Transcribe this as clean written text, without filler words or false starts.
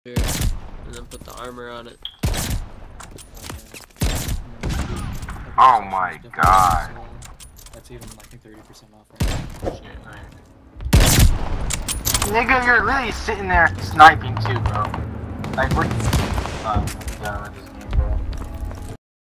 here, and then put the armor on it. Oh my god. That's even like 30% off right now. Nigga, you're literally sitting there sniping too, bro. Like, what?